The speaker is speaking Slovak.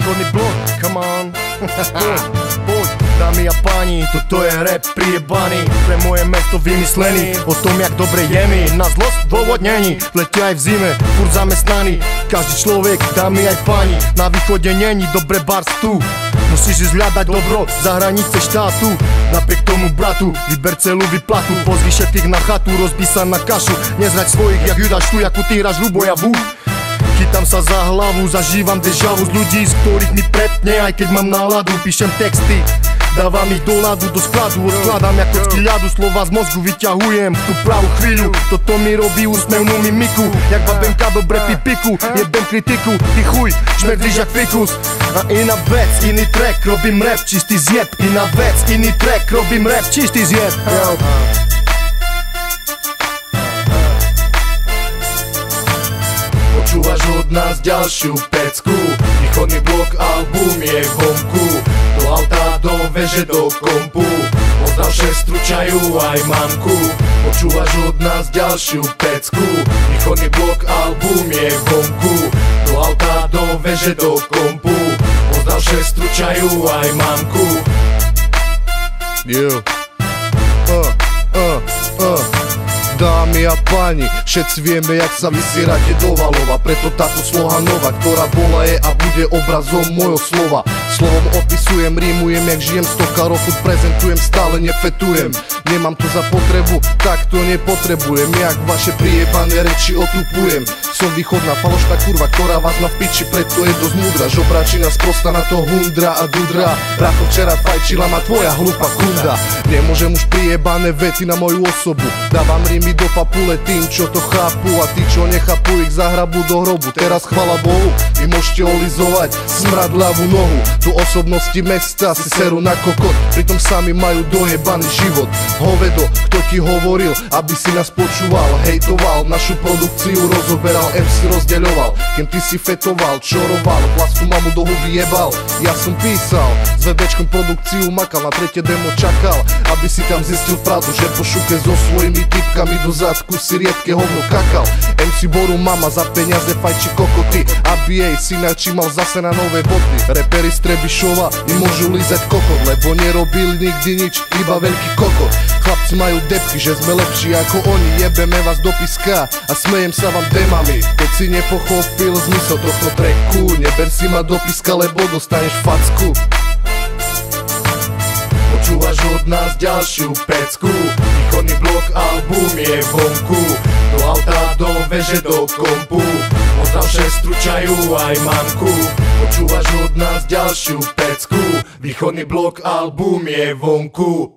Východný blok, come on. Poď, dámy a páni, toto je rap priebaný, pre moje mesto vymyslený, o tom jak dobre je mi, na zlosť dôvod není, v lete aj v zime, furt zamestnaný, každý človek, dámy aj páni, na východe není dobre bars tu. Musíš ísť hľadať dobro za hranice štátu. Napriek tomu bratu, vyber celú vyplatu, pozvi všetkých na chatu, rozbí sa na kašu, nezrať svojich jak Judáš tu, jak utíraš ľubojavu. Chytám sa za hlavu, zažívam dežavu z ľudí, z ktorých mi prepne, aj keď mám náladu. Píšem texty, dávam ich do ľadu, do skladu, odkladám ako kocky ľadu, slova z mozgu vyťahujem v tú pravú chvíľu. Toto mi robí úsmevnú mimiku, jak babenka dobre pipiku, jebem kritiku, ty chuj, šmerdíš jak fikus. A iná vec, iný track, robím rap, čistý zjeb. Iná vec, iný track, robím rap, čistý zjeb. Počúvaš od nás ďalšiu pecku, Východný blok, album je vonku, do auta, do veže, do kompu, pozdrav šestru, čaju aj mamku. Počúvaš od nás ďalšiu pecku, Východný blok, album je vonku, do auta, do veže, do kompu, pozdrav šestru, čaju aj mamku. Dámy a páni, všetci vieme, jak sa vysierate do valova, preto táto sloha nová, ktorá bola, je a bude obrazom mojho slova. Slovom opisujem, rímujem, jak žijem stoka rokov, prezentujem, stále nefetujem. Nemám to za potrebu, tak to nepotrebujem, jak vaše priebané reči otrupujem. Som východná falošná kurva, ktorá vás má v piči, preto je dosť múdra. Žobračina sprosta na to hundra a dudra, brácho včera fajčila ma tvoja hlúpa kunda. Nemôžem už priebané vety na moju osobu, dávam rímy do papule tým, čo to chápu, a tí, čo nechápu, ich zahrabu do hrobu. Teraz chvala Bohu, vy môžete olizovať smrad ľavú nohu. Tu osobnosti mesta si seru na kokot, pritom sami majú dojebaný život. Hovedo, kto ti hovoril, aby si nás počúval, hejtoval, našu produkciu rozoberal, MC rozdeľoval, kým ty si fetoval, čoroval, vlastnú mamu do huby jebal. Ja som písal, s VBčkom produkciu makal, na tretie demo čakal, aby si tam zistil pravdu, že po šuke so svojimi typkami do zadku si riedke hovno kakal. MC Boru mama za peniaze fajči kokoty, aby jej synači mal zase na nové boty. Reperi z Trebišova im môžu lízať kokot, lebo nerobili nikdy nič, iba veľký kokot. Chlapci majú depky, že sme lepší ako oni, jebeme vás do piska a smejem sa vám demami. Keď si nepochopil zmysel tohto tracku, neber si ma do piska, lebo dostaneš facku. Počúvaš od nás ďalšiu pecku, Východný blok, album je vonku, do auta, do veže, do kompu, pozdrav šestru, čaju aj mamku. Počúvaš od nás ďalšiu pecku, Východný blok, album je vonku.